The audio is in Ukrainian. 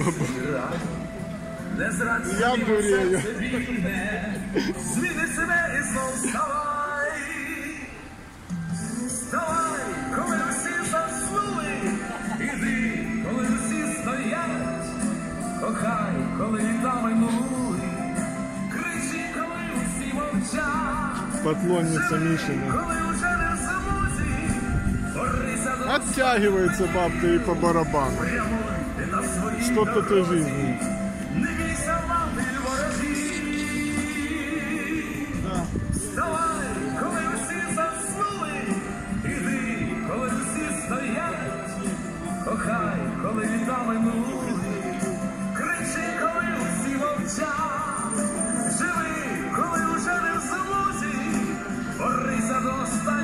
Я дурею. Зміни себе і знов вставай. Вставай, коли всі заснули. Іди, коли всі стоять. Кохай, коли літа минули. Кричи, коли всі мовчать. Поклонница Мишина. Коли вже не в змозі. Борися до Оттягивается бабка и по барабану. Что тут и жизни. не бійся мати ворогів. Вставай, коли всі заснули. Іди, коли всі стоять. Кохай, коли літа минули. Кричи, коли всі мовчать. Живи, коли вже не в змозі. Борися до останнього.